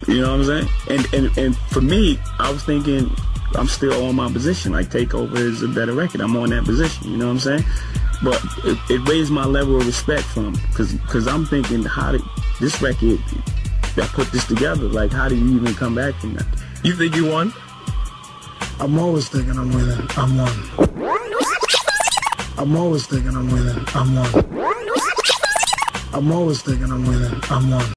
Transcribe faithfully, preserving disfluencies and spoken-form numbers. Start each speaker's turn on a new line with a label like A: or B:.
A: You know what I'm saying? And, and and for me, I was thinking I'm still on my position. Like Takeover is a better record. I'm on that position. You know what I'm saying? But it, it raised my level of respect for him, because because I'm thinking, how did this record that put this together? Like, how do you even come back from that?
B: You think you won?
C: I'm always thinking I'm winning. I'm one. I'm always thinking I'm winning. I'm one. I'm always thinking I'm winning. I'm one.